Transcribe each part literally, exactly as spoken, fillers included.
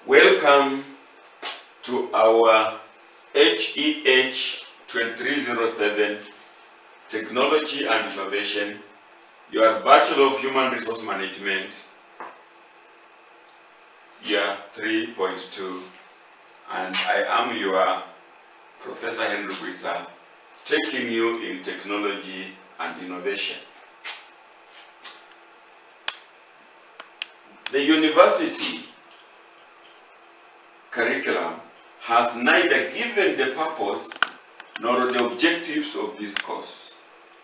Welcome to our H E H twenty-three oh seven Technology and Innovation, your Bachelor of Human Resource Management, year three point two, and I am your Professor Henry Gwisa, taking you in technology and innovation. The university curriculum has neither given the purpose nor the objectives of this course.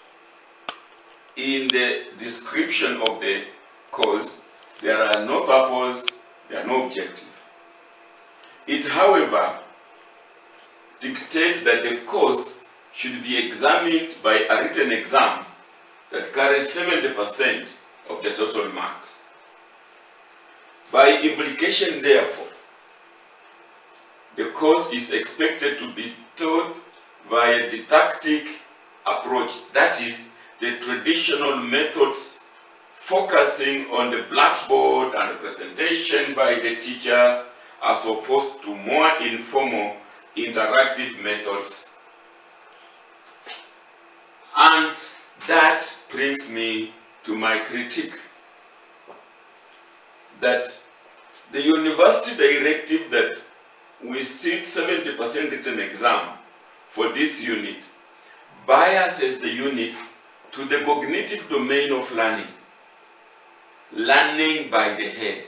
In the description of the course, there are no purpose, there are no objective. It, however, dictates that the course should be examined by a written exam that carries seventy percent of the total marks. By implication, therefore, the course is expected to be taught via didactic approach, that is, the traditional methods focusing on the blackboard and the presentation by the teacher, as opposed to more informal interactive methods. And that brings me to my critique, that the university directive that we sit seventy percent written exam for this unit biases the unit to the cognitive domain of learning, learning by the head.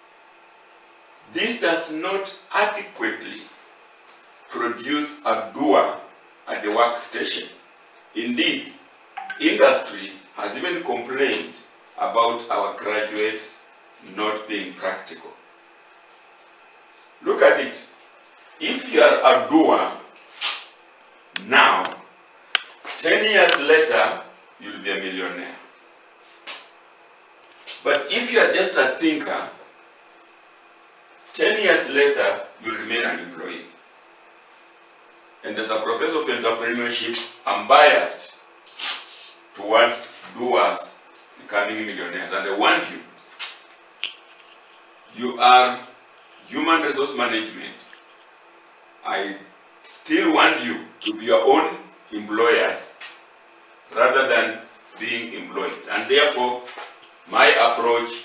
This does not adequately produce a doer at the workstation. Indeed, industry has even complained about our graduates not being practical. Look at it. If you are a doer now, ten years later, you'll be a millionaire. But if you are just a thinker, ten years later, you'll remain an employee. And as a professor of entrepreneurship, I'm biased towards doers becoming millionaires. And I want you, you are human resource management. I still want you to be your own employers rather than being employed. And therefore, my approach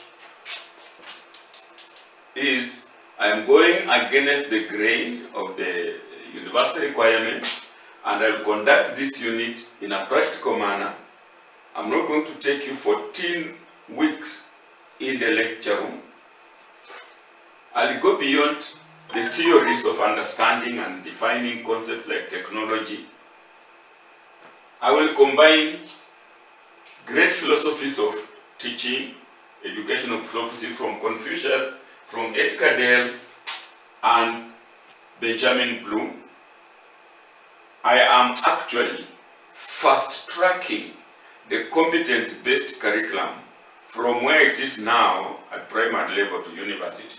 is I'm going against the grain of the university requirement, and I'll conduct this unit in a practical manner. I'm not going to take you fourteen weeks in the lecture room. I'll go beyond the theories of understanding and defining concepts like technology. I will combine great philosophies of teaching, educational philosophy from Confucius, from Edgar Dale, and Benjamin Bloom. I am actually fast-tracking the competence-based curriculum from where it is now at primary level to university.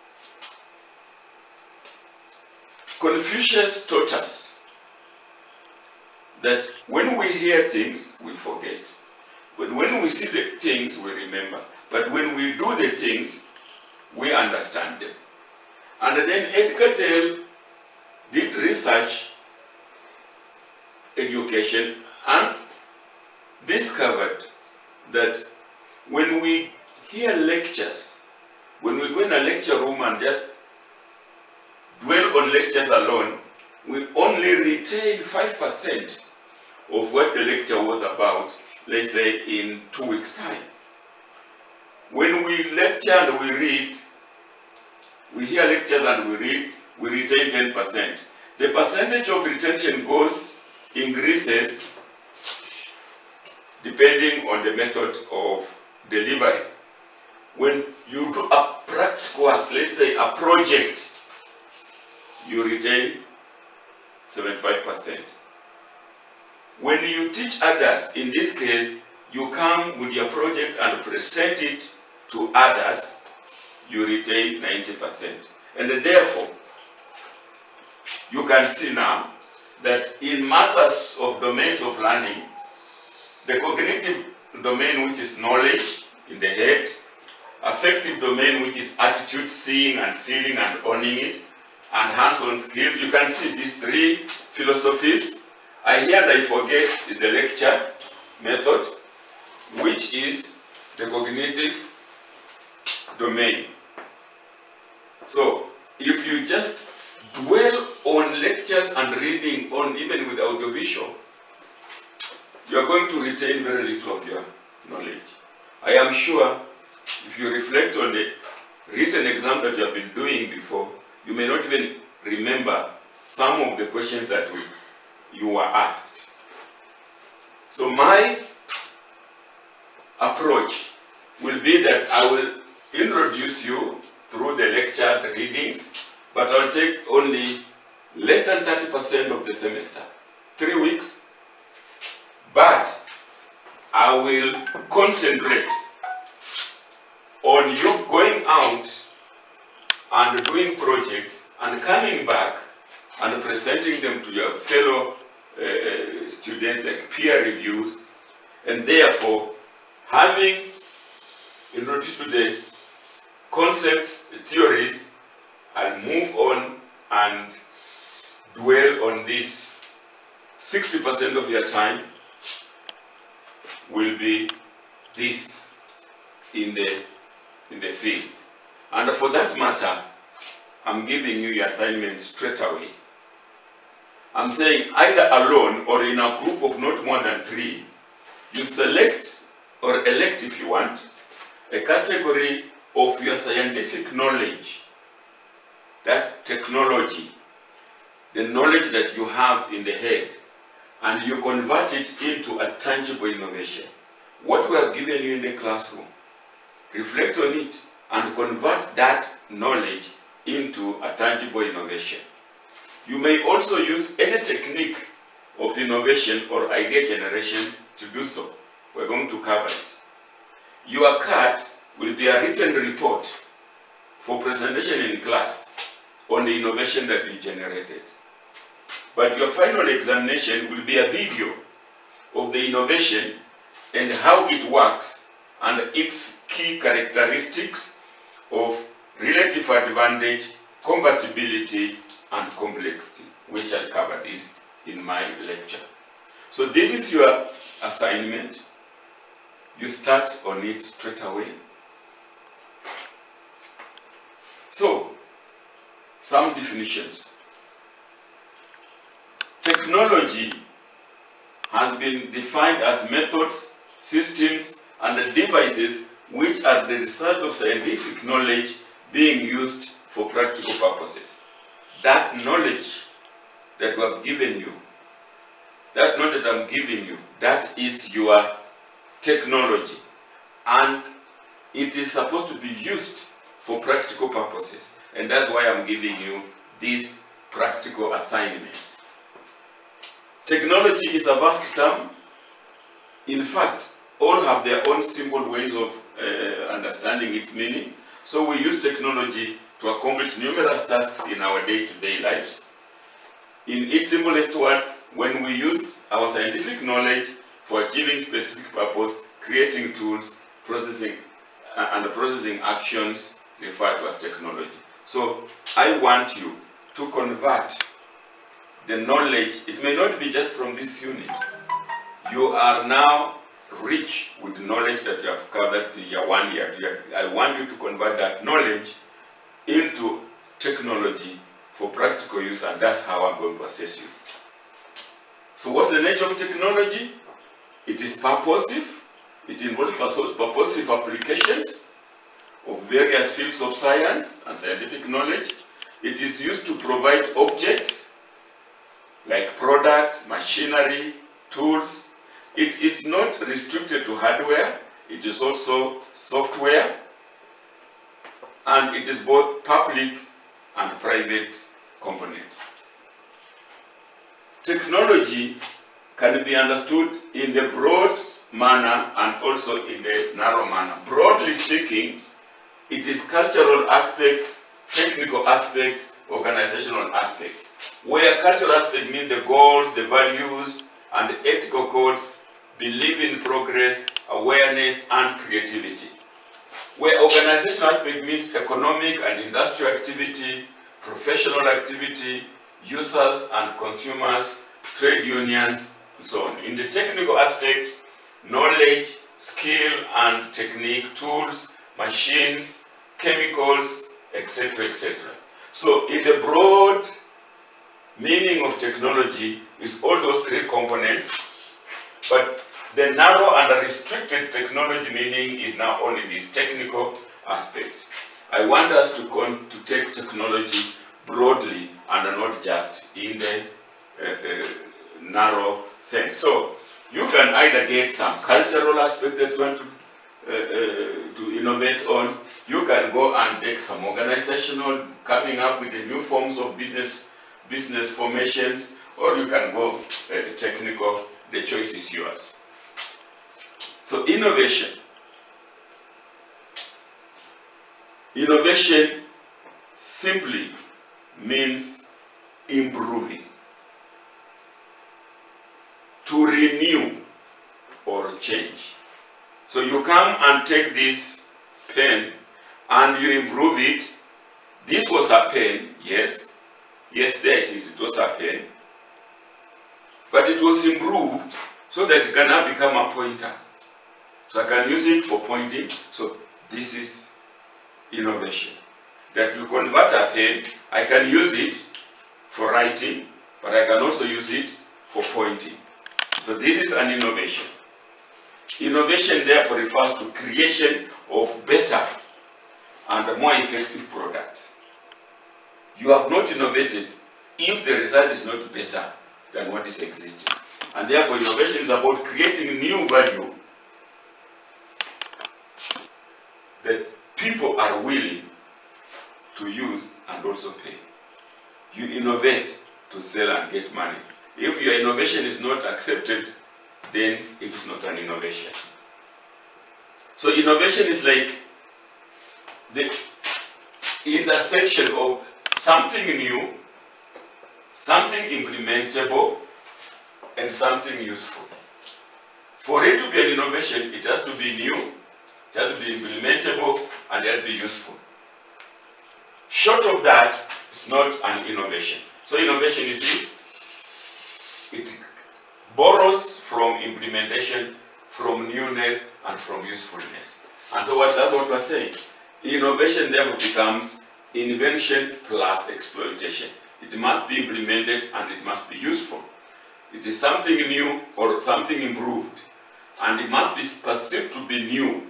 Confucius taught us that when we hear things, we forget. But when we see the things, we remember. But when we do the things, we understand them. And then Edgar Dale did research, education, and discovered that when we hear lectures, when we go in a lecture room and just dwell on lectures alone, we only retain five percent of what the lecture was about, let's say in two weeks' time. When we lecture and we read, we hear lectures and we read, we retain ten percent. The percentage of retention goes, increases, depending on the method of delivery. When you do a practical work, let's say a project, you retain seventy-five percent. When you teach others, in this case, you come with your project and present it to others, you retain ninety percent. And therefore, you can see now that in matters of domains of learning, the cognitive domain, which is knowledge in the head, affective domain, which is attitude, seeing and feeling and owning it, and hands-on skill. You can see these three philosophies. I hear and I forget is the lecture method, which is the cognitive domain. So if you just dwell on lectures and reading on even with audiovisual, you are going to retain very little of your knowledge. I am sure if you reflect on the written exam that you have been doing before, you may not even remember some of the questions that we, you were asked. So my approach will be that I will introduce you through the lecture, the readings, but I'll take only less than thirty percent of the semester, three weeks, but I will concentrate on you going out and doing projects and coming back and presenting them to your fellow uh, students, like peer reviews, and therefore having introduced to the concepts, the theories, and move on and dwell on this. sixty percent of your time will be this in the in the field. And for that matter, I'm giving you your assignment straight away. I'm saying either alone or in a group of not more than three, you select or elect, if you want, a category of your scientific knowledge, that technology, the knowledge that you have in the head, and you convert it into a tangible innovation. What we have given you in the classroom, reflect on it and convert that knowledge into a tangible innovation. You may also use any technique of innovation or idea generation to do so. We're going to cover it. Your card will be a written report for presentation in class on the innovation that you generated. But your final examination will be a video of the innovation and how it works and its key characteristics of relative advantage, compatibility, and complexity. We shall cover this in my lecture. So this is your assignment. You start on it straight away. So, some definitions. Technology has been defined as methods, systems, and devices which are the result of scientific knowledge being used for practical purposes. That knowledge that we have given you, that knowledge that I'm giving you, that is your technology. And it is supposed to be used for practical purposes. And that's why I'm giving you these practical assignments. Technology is a vast term. In fact, all have their own simple ways of uh, understanding its meaning. So we use technology to accomplish numerous tasks in our day-to-day lives. In its simplest words, when we use our scientific knowledge for achieving specific purpose, creating tools, processing uh, and processing actions referred to as technology. So I want you to convert the knowledge. It may not be just from this unit. You are now rich with knowledge that you have covered in year one, year two. Year. I want you to convert that knowledge into technology for practical use, and that's how I'm going to assess you. So what's the nature of technology? It is purposive. It involves purposive applications of various fields of science and scientific knowledge. It is used to provide objects like products, machinery, tools. It is not restricted to hardware. It is also software. And it is both public and private components. Technology can be understood in the broad manner and also in the narrow manner. Broadly speaking, it is cultural aspects, technical aspects, organizational aspects. Where cultural aspects mean the goals, the values, and the ethical codes, belief in progress, awareness, and creativity. where organizational aspect means economic and industrial activity, professional activity, users and consumers, trade unions, and so on. In the technical aspect, knowledge, skill and technique, tools, machines, chemicals, et cetera, et cetera. So in the broad meaning of technology is all those three components, but the narrow and restricted technology meaning is now only this technical aspect. I want us to, con to take technology broadly and not just in the uh, uh, narrow sense. So you can either get some cultural aspect that you want to, uh, uh, to innovate on. You can go and take some organizational, coming up with the new forms of business, business formations, or you can go uh, technical. The choice is yours. So innovation. Innovation simply means improving, to renew or change. So you come and take this pen and you improve it. This was a pen, yes. Yes, there it is, it was a pen. But it was improved so that it can now become a pointer. So I can use it for pointing. So this is innovation. That you convert a pen, I can use it for writing, but I can also use it for pointing. So this is an innovation. Innovation therefore refers to creation of better and more effective products. You have not innovated if the result is not better than what is existing. And therefore innovation is about creating new value that people are willing to use and also pay. You innovate to sell and get money. If your innovation is not accepted, then it is not an innovation. So innovation is like the intersection of something new, something implementable, and something useful. For it to be an innovation, it has to be new, it has to be implementable, and it has to be useful. Short of that, it's not an innovation. So innovation, you see, it borrows from implementation, from newness, and from usefulness. And so what, that's what we're saying. Innovation therefore becomes invention plus exploitation. It must be implemented and it must be useful. It is something new or something improved, and it must be perceived to be new.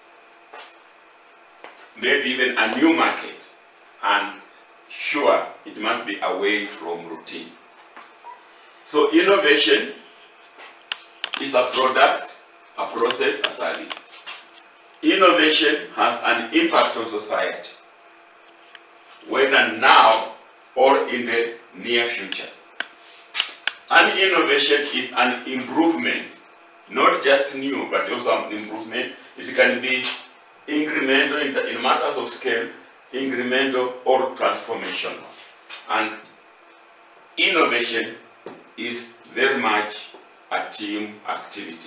Maybe even a new market, and sure, it must be away from routine. So innovation is a product, a process, a service. Innovation has an impact on society, whether now or in the near future. An innovation is an improvement, not just new, but also an improvement. It can be incremental in, the, in matters of scale, incremental or transformational. And innovation is very much a team activity.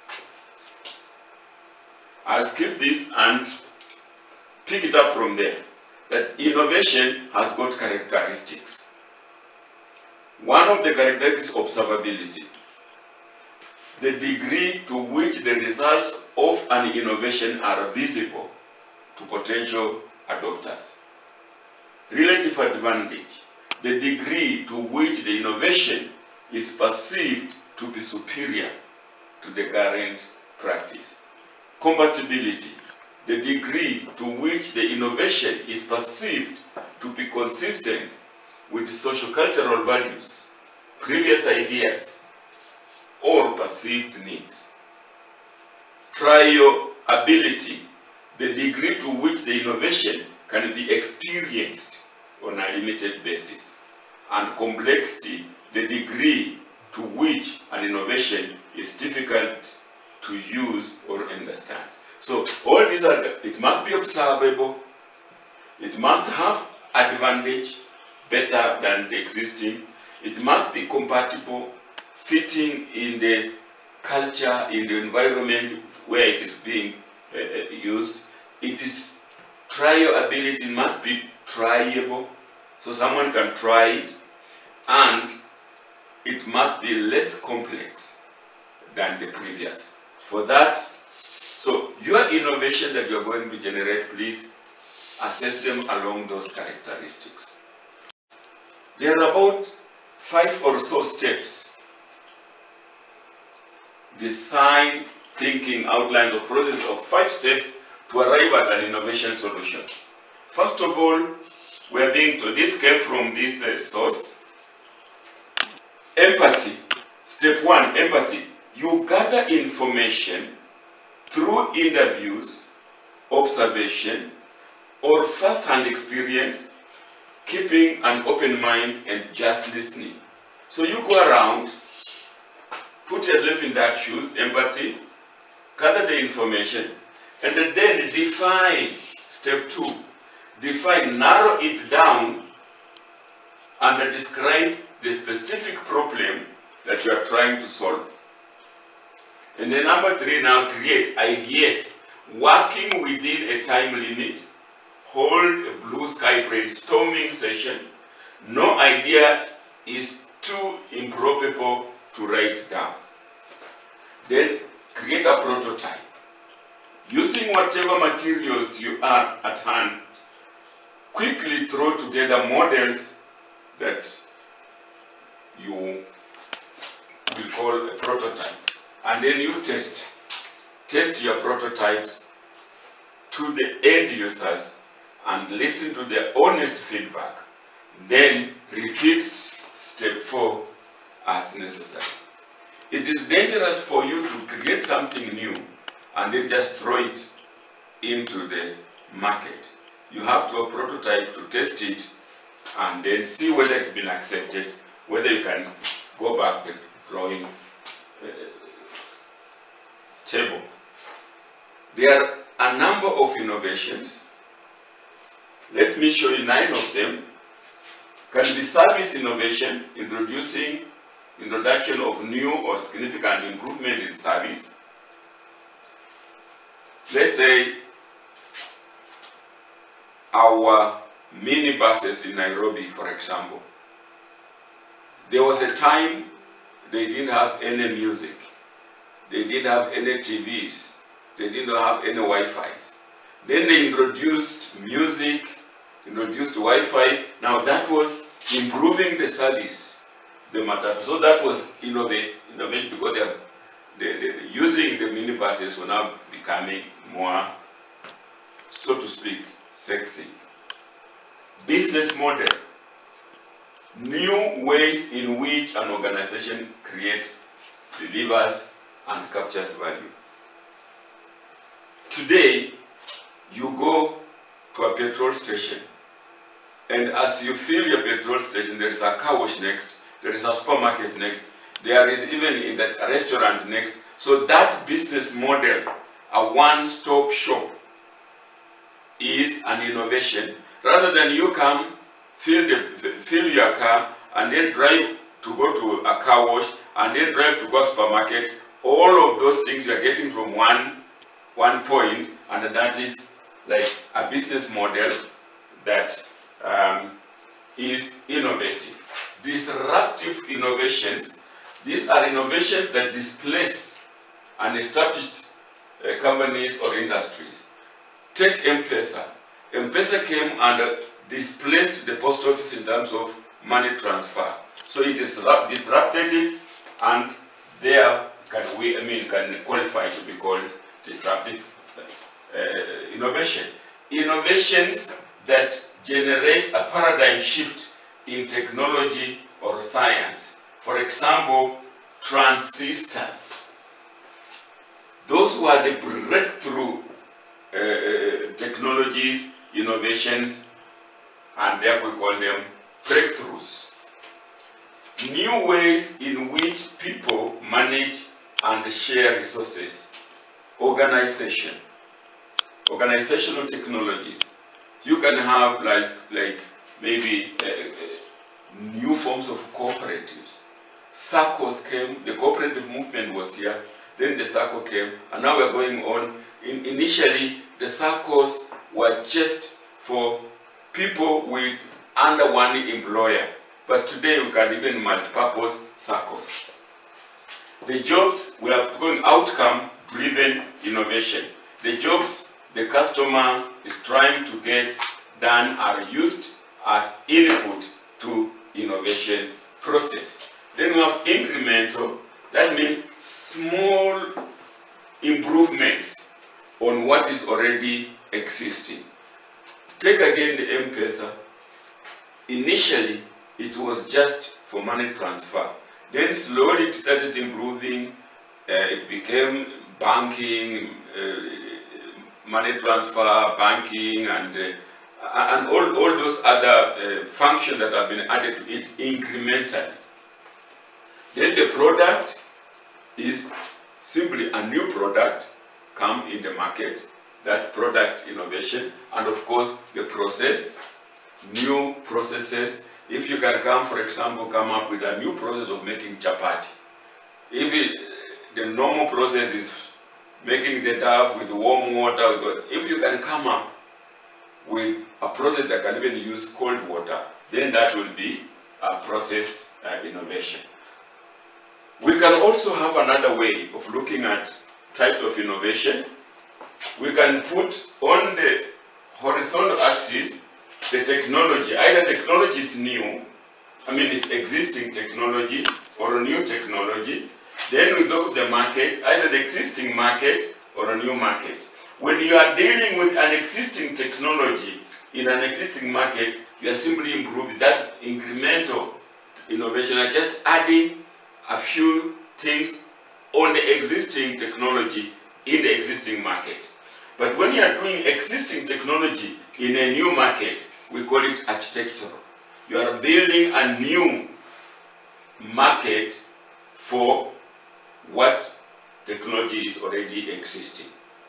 I'll skip this and pick it up from there. That innovation has got characteristics. One of the characteristics is observability. The degree to which the results of an innovation are visible to potential adopters. Relative advantage. The degree to which the innovation is perceived to be superior to the current practice. Compatibility. The degree to which the innovation is perceived to be consistent with socio-cultural values, previous ideas, or perceived needs. Triability, the degree to which the innovation can be experienced on a limited basis. And complexity, the degree to which an innovation is difficult to use or understand. So all these are, it must be observable, it must have advantage better than the existing, it must be compatible, fitting in the culture, in the environment where it is being uh, used, it is triability, must be tryable, so someone can try it, and it must be less complex than the previous. For that, so your innovation that you are going to generate, please assess them along those characteristics. There are about five or so steps. Design, thinking, outline the process of five steps to arrive at an innovation solution. First of all, we are being told, this came from this uh, source. Empathy. Step one, empathy. You gather information through interviews, observation, or first-hand experience, keeping an open mind and just listening. So you go around, put yourself in that shoes, empathy, gather the information, and then define, step two, define, narrow it down, and describe the specific problem that you are trying to solve. And then number three, now create, ideate, working within a time limit, hold a blue sky brainstorming session. No idea is too improbable to write down. Then create a prototype. Using whatever materials you are at hand, quickly throw together models that you will call a prototype. And then you test. Test your prototypes to the end users and listen to their honest feedback. Then repeat step four as necessary. It is dangerous for you to create something new and then just throw it into the market. You have to have a prototype to test it and then see whether it's been accepted, whether you can go back to the drawing uh, table. There are a number of innovations. Let me show you nine of them. Can be service innovation, introducing introduction of new or significant improvement in service. Let's say our minibuses in Nairobi, for example. There was a time they didn't have any music. They didn't have any T Vs. They didn't have any Wi-Fi's. Then they introduced music, introduced Wi-Fi. Now that was improving the service, the matter. So that was innovate, innovate because they are they, they, using the minibuses were now becoming more, so to speak, sexy. Business model. New ways in which an organization creates, delivers, and captures value. Today, you go to a petrol station, and as you fill your petrol station, there is a car wash next, there is a supermarket next, there is even in that a restaurant next. So that business model, a one-stop shop, is an innovation. Rather than you come, fill, the, fill your car, and then drive to go to a car wash, and then drive to go to supermarket, all of those things you are getting from one, one point, and that is like a business model that um, is innovative. Disruptive innovations, these are innovations that displace unestablished uh, companies or industries. Take M-Pesa. M-Pesa came and displaced the post office in terms of money transfer. So it is disrupted it, and there can we, I mean, can qualify to be called disruptive uh, innovation. Innovations that generate a paradigm shift in technology or science. For example, transistors. Those who are the breakthrough uh, technologies, innovations, and therefore we call them breakthroughs. New ways in which people manage and share resources. Organization. Organizational technologies. You can have like, like maybe uh, uh, new forms of cooperatives. SACCOs came, the cooperative movement was here, then the SACCO came, and now we're going on in, initially the circles were just for people with under one employer, but today we can even multi-purpose circles. The jobs, we are going outcome-driven innovation. The jobs the customer is trying to get done are used as input to innovation process. Then we have incremental, that means small improvements on what is already existing. Take again the M-Pesa. Initially, it was just for money transfer. Then slowly it started improving. Uh, it became banking, uh, money transfer, banking, and uh, and all, all those other uh, functions that have been added to it incrementally. Then the product is simply a new product come in the market. That's product innovation. And of course, the process, new processes. If you can come, for example, come up with a new process of making chapati. If it, the normal process is making the dough with warm water, with, if you can come up with a process that can even use cold water, then that will be a process uh, innovation. We can also have another way of looking at types of innovation. We can put on the horizontal axis the technology. Either technology is new, I mean it's existing technology, or a new technology. Then we look at the market, either the existing market or a new market. When you are dealing with an existing technology in an existing market, you are simply improving that incremental innovation, are just adding a few things on the existing technology in the existing market. But when you are doing existing technology in a new market, we call it architectural. You are building a new market for what technology is already existing.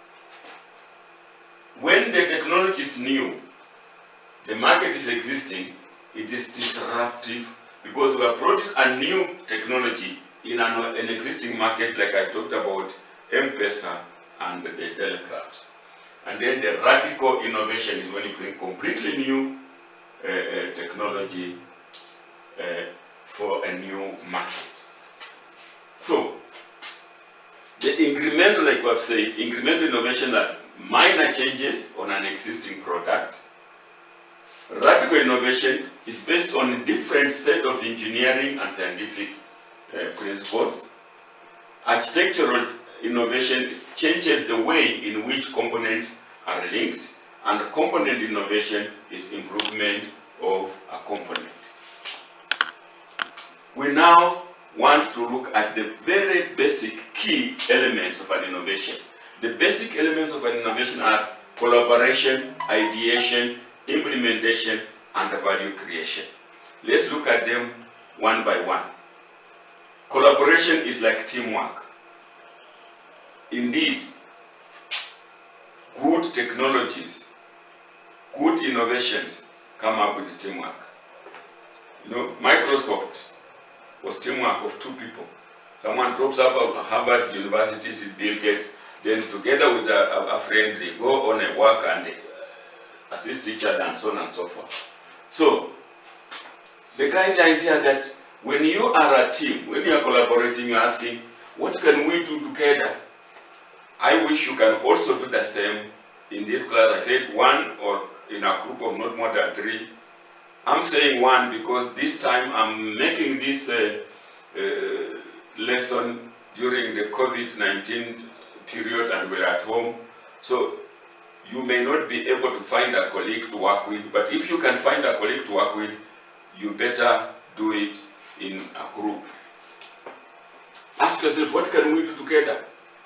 When the technology is new, the market is existing, it is disruptive because we approach a new technology in an, an existing market, like I talked about M-Pesa and the telegrams. And then the radical innovation is when you bring completely new uh, uh, technology uh, for a new market. So, the incremental, like we have said, incremental innovation are minor changes on an existing product. Radical innovation is based on a different set of engineering and scientific uh, principles. Architectural innovation changes the way in which components are linked, and component innovation is improvement of a component. We now want to look at the very basic key elements of an innovation. The basic elements of an innovation are collaboration, ideation, implementation, and value creation. Let's look at them one by one. Collaboration is like teamwork. Indeed, good technologies, good innovations come up with teamwork. You know, Microsoft was teamwork of two people. Someone drops up at Harvard University, is Bill Gates, then together with a, a friend, they go on a work and they assist each other and so on and so forth. So, the guideline is here that when you are a team, when you are collaborating, you are asking, what can we do together? I wish you can also do the same. In this class, I said one, or in a group of not more than three. I'm saying one because this time I'm making this uh, uh, lesson during the COVID nineteen period and we're at home. So you may not be able to find a colleague to work with, but if you can find a colleague to work with, you better do it in a group. Ask yourself, what can we do together?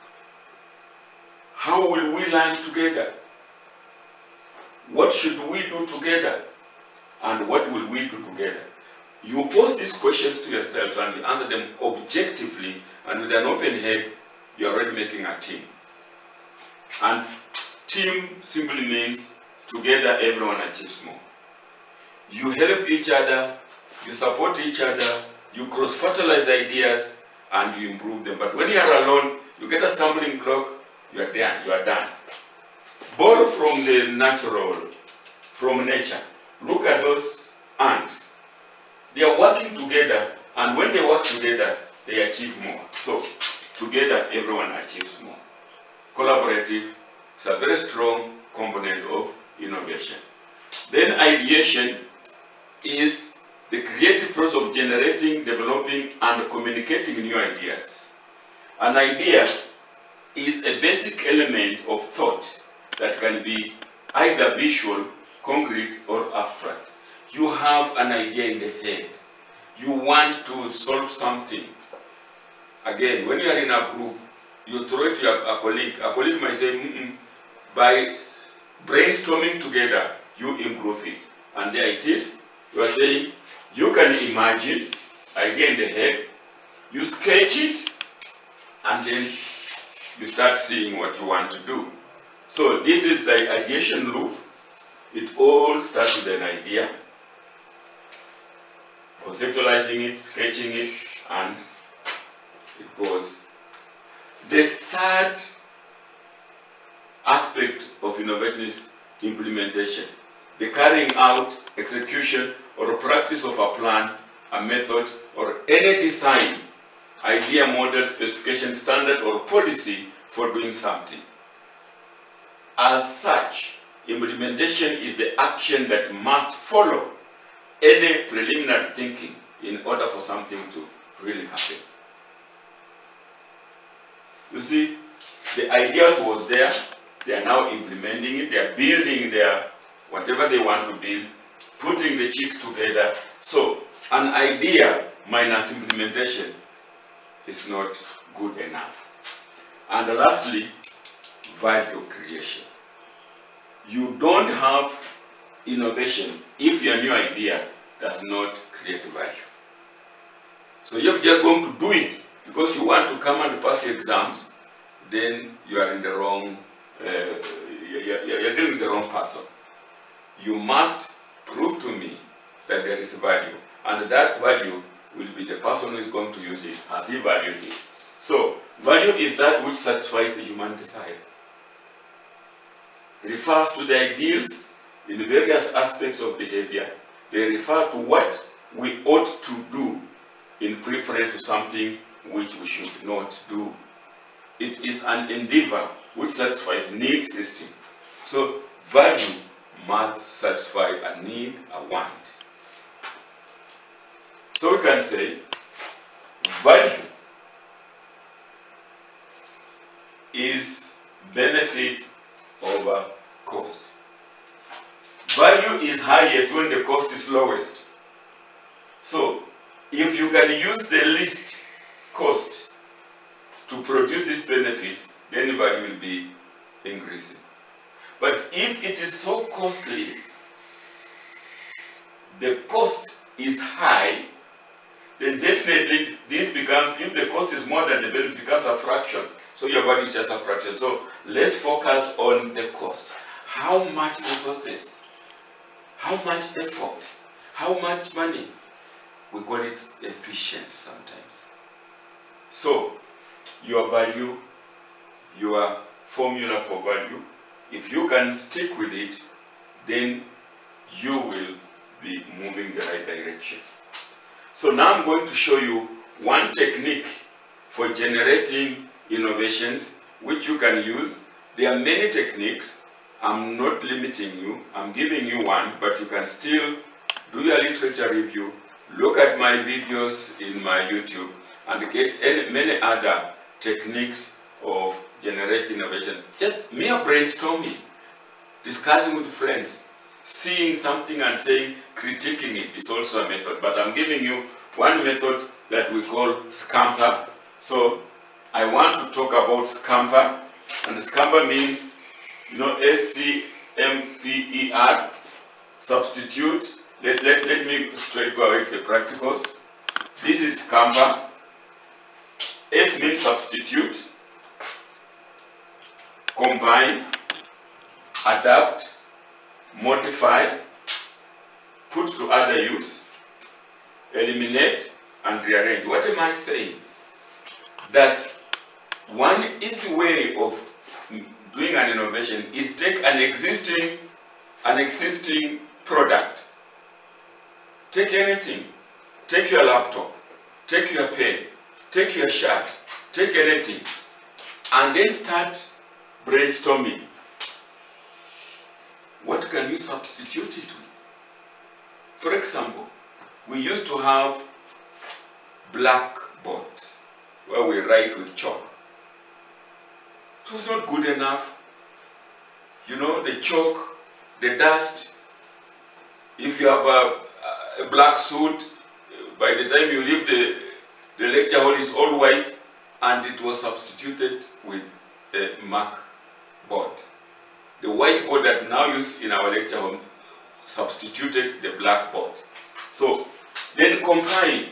How will we learn together? What should we do together? And what will we do together? You pose these questions to yourself and you answer them objectively and with an open head, you're already making a team. And team simply means together everyone achieves more. You help each other, you support each other, you cross-fertilize ideas, and you improve them. But when you are alone, you get a stumbling block, You are done. You are done. Borrow from the natural, from nature. Look at those ants. They are working together, and when they work together, they achieve more. So, together, everyone achieves more. Collaborative is a very strong component of innovation. Then ideation is the creative process of generating, developing, and communicating new ideas. An idea is a basic element of thought that can be either visual, concrete, or abstract. You have an idea in the head. You want to solve something. Again, when you are in a group, you throw it to your, a colleague. A colleague might say, mm-mm. By brainstorming together, you improve it. And there it is. You are saying, you can imagine, idea in the head, you sketch it, and then you start seeing what you want to do. So this is the ideation loop. It all starts with an idea, conceptualizing it, sketching it, and it goes. The third aspect of innovation is implementation. The carrying out, execution, or practice of a plan, a method, or any design, idea, model, specification, standard, or policy for doing something. As such, implementation is the action that must follow any preliminary thinking in order for something to really happen. You see, the ideas was there, they are now implementing it, they are building their, whatever they want to build, putting the chicks together. So, an idea minus implementation is not good enough. And lastly, value creation. You don't have innovation if your new idea does not create value. So if you're going to do it because you want to come and pass your exams, then you are in the wrong, uh, you're, you're dealing with the wrong person. You must prove to me that there is value, and that value will be the person who is going to use it. Has he valued it? So, value is that which satisfies the human desire. It refers to the ideals in various aspects of behavior. They refer to what we ought to do in preference to something which we should not do. It is an endeavor which satisfies need system. So, value must satisfy a need, a want. So we can say value is benefit over cost. Value is highest when the cost is lowest. So if you can use the least cost to produce this benefit, then the value will be increasing. But if it is so costly, the cost is high, then definitely this becomes, if the cost is more than the benefit, it becomes a fraction. So your value is just a fraction. So let's focus on the cost. How much resources, how much effort, how much money? We call it efficiency sometimes. So your value, your formula for value, if you can stick with it, then you will be moving the right direction. So now I'm going to show you one technique for generating innovations which you can use. There are many techniques. I'm not limiting you. I'm giving you one, but you can still do your literature review, look at my videos in my YouTube, and get any, many other techniques of generating innovation. Just mere brainstorming, discussing with friends, seeing something and saying, critiquing it is also a method. But I'm giving you one method that we call Scamper. So I want to talk about Scamper. And Scamper means, you know, S C M P E R, substitute. Let, let, let me straight go away with the practicals. This is Scamper. S means substitute, combine, adapt, modify, put to other use, eliminate, and rearrange. What am I saying? That one easy way of doing an innovation is take an existing, an existing product. Take anything. Take your laptop. Take your pen. Take your shirt. Take anything. And then start brainstorming. What can you substitute it with? For example, we used to have blackboards where we write with chalk. It was not good enough. You know, the chalk, the dust. If you have a, a black suit, by the time you leave the, the lecture hall is all white, and it was substituted with a mark board. The whiteboard that now used in our lecture hall substituted the blackboard. So, then combine.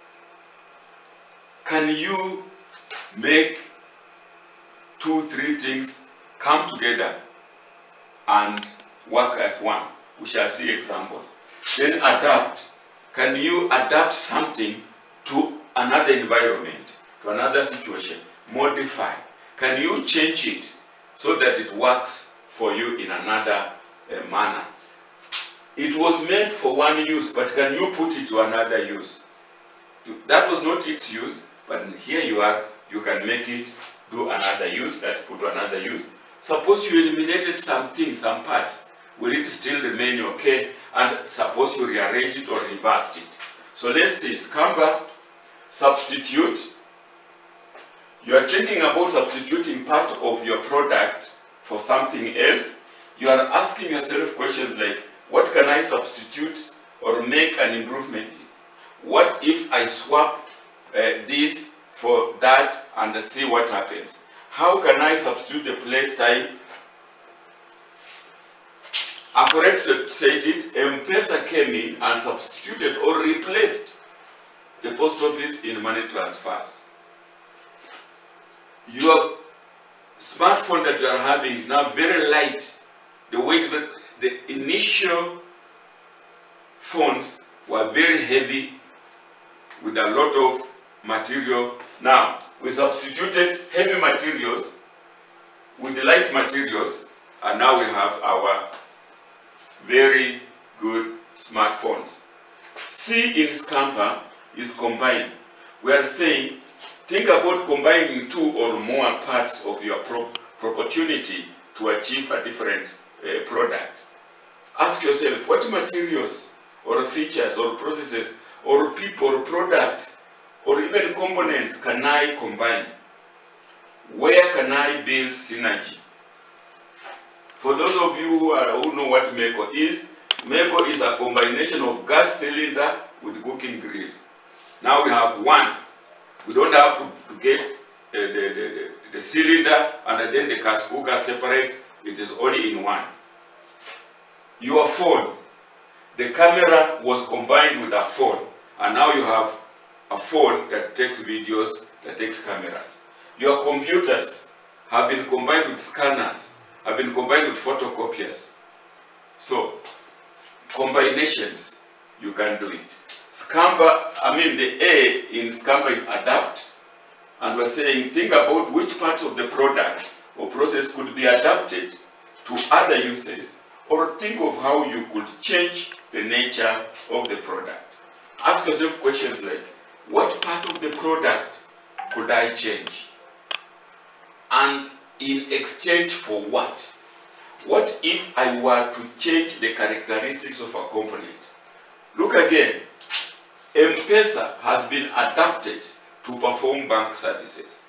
Can you make two, three things come together and work as one? We shall see examples. Then adapt. Can you adapt something to another environment, to another situation? Modify. Can you change it so that it works for you in another uh, manner? It was meant for one use, but can you put it to another use? That was not its use, but here you are, you can make it do another use, let's put to another use. Suppose you eliminated something, some parts, will it still remain okay? And suppose you rearrange it or reversed it. So let's see, Scamba, substitute. You are thinking about substituting part of your product for something else. You are asking yourself questions like, what can I substitute or make an improvement in? What if I swap uh, this for that and see what happens? How can I substitute the place time? Aforet said it, M-Pesa came in and substituted or replaced the post office in money transfers. Your smartphone that you are having is now very light. The weight, the initial phones were very heavy with a lot of material. Now, we substituted heavy materials with the light materials, and now we have our very good smartphones. C in Scamba is combine. We are saying, think about combining two or more parts of your pro opportunity to achieve a different uh, product. Ask yourself, what materials or features or processes or people or products or even components can I combine? Where can I build synergy? For those of you who, are, who know what Meko is, Meko is a combination of gas cylinder with cooking grill. Now we have one. We don't have to, to get uh, the, the, the, the cylinder and then the gas cooker separate. It is only in one. Your phone. The camera was combined with a phone. And now you have a phone that takes videos, that takes cameras. Your computers have been combined with scanners, have been combined with photocopiers. So, combinations, you can do it. Scamba, I mean the A in Scamba is adapt. And we're saying, think about which parts of the product or process could be adapted to other uses, or think of how you could change the nature of the product. Ask yourself questions like, what part of the product could I change? And in exchange for what? What if I were to change the characteristics of a component? Look again. M-Pesa has been adapted to perform bank services.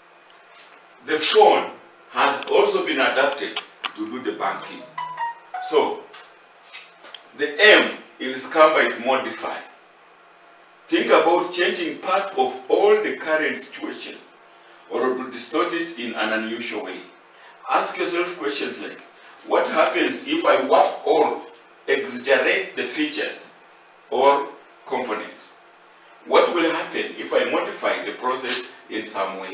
The phone has also been adapted to do the banking. So, the M in Scamba is modify. Think about changing part of all the current situations or to distort it in an unusual way. Ask yourself questions like, what happens if I warp or exaggerate the features or components? What will happen if I modify the process in some way?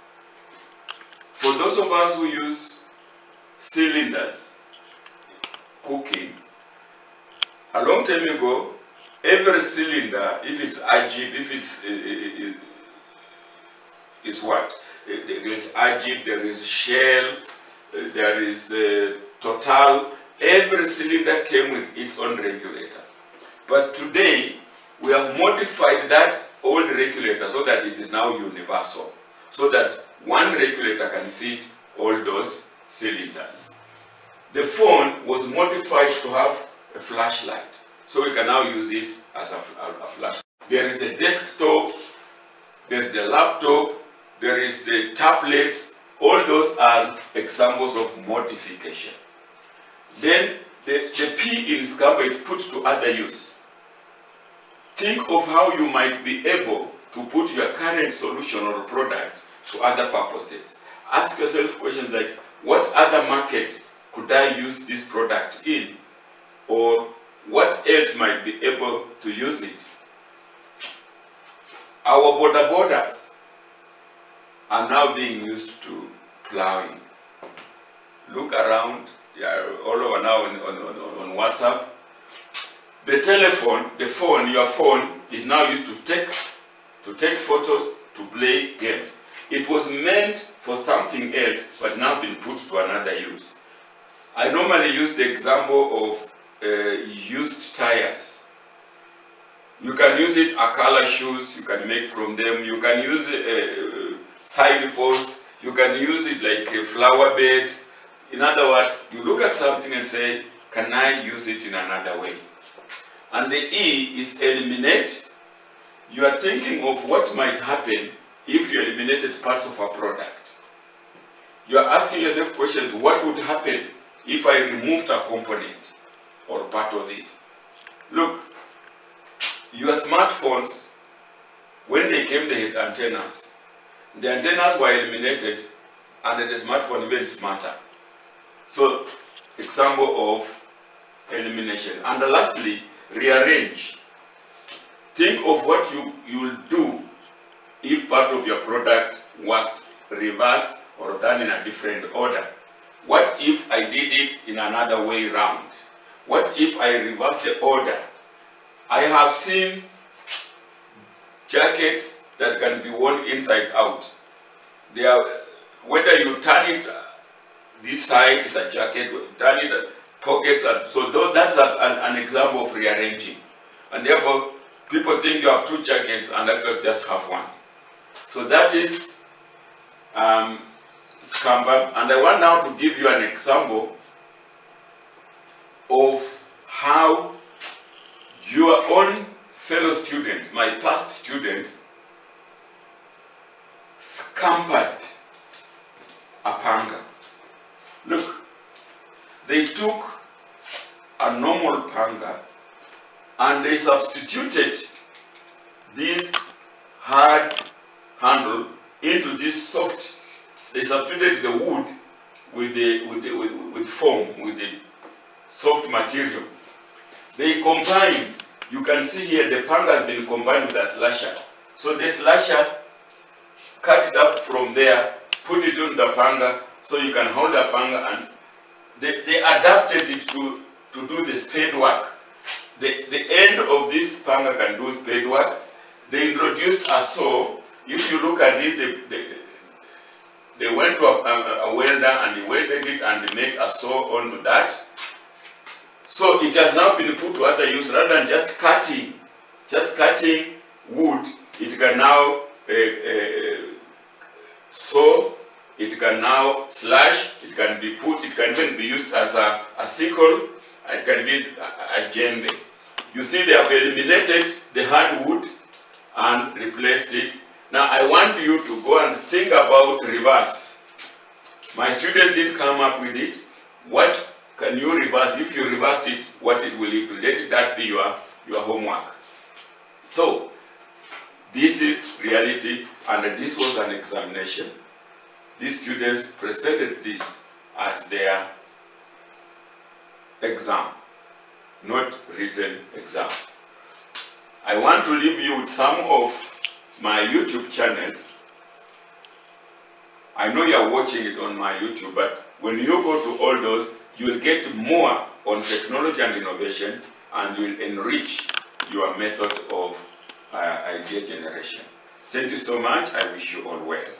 For those of us who use cylinders cooking, a long time ago, every cylinder, if it's ajib, if it's uh, is what? there is Ajit, there is Shell, there is uh, Total. Every cylinder came with its own regulator. But today, we have modified that old regulator so that it is now universal, so that one regulator can fit all those cylinders. The phone was modified to have a flashlight, so we can now use it as a, a, a flashlight. There is the desktop, there is the laptop, there is the tablet. All those are examples of modification. Then the, the P in Scamba is put to other use. Think of how you might be able to put your current solution or product to other purposes. Ask yourself questions like, what other market could I use this product in? Or what else might be able to use it? Our border borders are now being used to plowing. Look around, yeah, all over now on, on, on, on WhatsApp. The telephone, the phone, your phone is now used to text, to take photos, to play games. It was meant for something else, but now been put to another use. I normally use the example of uh, used tires. You can use it, Akala shoes, you can make from them. You can use a, a side post, you can use it like a flower bed. In other words, you look at something and say, can I use it in another way? And the E is eliminate. You are thinking of what might happen if you eliminated parts of a product. You are asking yourself questions, what would happen if I removed a component or part of it? Look, your smartphones, when they came, they had antennas. The antennas were eliminated and the smartphone even smarter. So, example of elimination. And lastly, rearrange. Think of what you, you will do if part of your product worked reverse or done in a different order. What if I did it in another way round? What if I reverse the order? I have seen jackets that can be worn inside out. They are, whether you turn it this side is a jacket, turn it pockets, and so that's a, an, an example of rearranging. And therefore, people think you have two jackets and actually just have one. So that is um, Scamba. And I want now to give you an example of how your own fellow students, my past students, scampered a panga. Look, they took a normal panga and they substituted this hard handle into this soft. They substituted the wood with the with the with, with foam, with the soft material. They combined. You can see here the panga has been combined with a slasher. So the slasher, cut it up from there, put it on the panga, so you can hold the panga, and they, they adapted it to, to do the spade work. The, the end of this panga can do spade work. They introduced a saw. If you look at this, they, they, they went to a, a, a welder and they welded it and they made a saw onto that. So it has now been put to other use. Rather than just cutting, just cutting wood, it can now uh, uh, saw, it can now slash, it can be put, it can even be used as a, a sickle, it can be a, a djembe. You see, they have eliminated the hard wood and replaced it. Now I want you to go and think about reverse. My student did come up with it. What can you reverse? If you reverse it, what it will do? Let that be your, your homework. So, this is reality, and this was an examination. These students presented this as their exam, not written exam. I want to leave you with some of my YouTube channels. I know you are watching it on my YouTube, but when you go to all those, you will get more on technology and innovation, and will enrich your method of uh, idea generation. Thank you so much. I wish you all well.